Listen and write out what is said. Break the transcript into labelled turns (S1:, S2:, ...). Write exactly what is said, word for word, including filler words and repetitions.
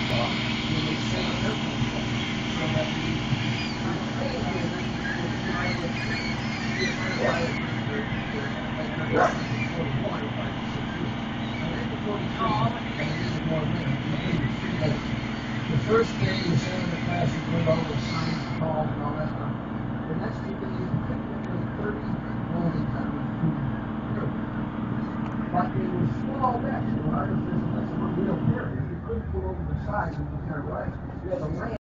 S1: uh, when they send an airplane flight. So that the training unit was pilot, be a fighter pilot for, for, for like an F forty-one or five to six years. On an F forty-two, and they needed more men, I believe it's three days. The first day, you send in the class, you learn all the signs, calls, and all that stuff. The next two days, you pick up thirty landing times to airplanes. But they were small decks, so artificial decks, they were real carriers. You couldn't pull over the side and you kind of rise. You had to land.